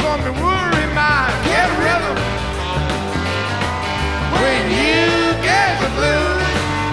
gonna worry my get rhythm when you get the blues.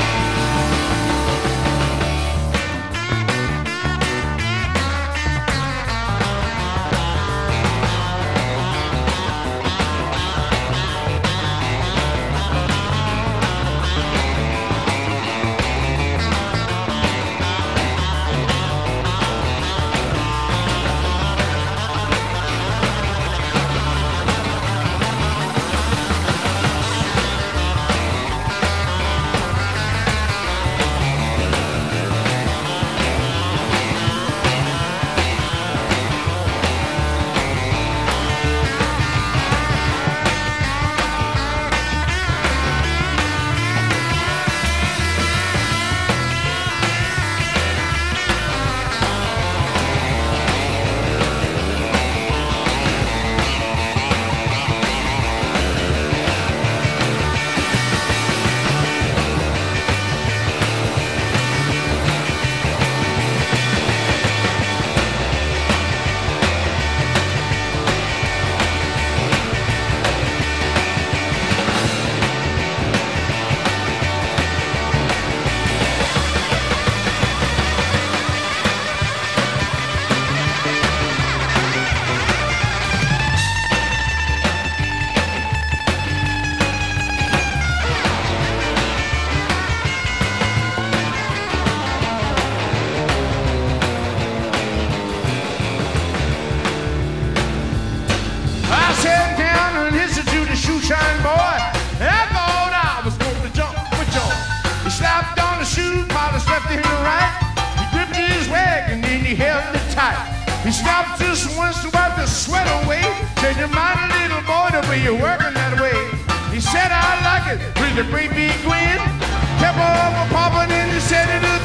Shoeshine boy, and I thought I was gonna jump for joy. He slapped on the shoe, polished left and right. He gripped his wagon and he held it tight. He stopped just once to wipe the sweat away. Said, you mind, little boy, the way you're working that way. He said, I like it with a great big grin. Kept on popping and he said it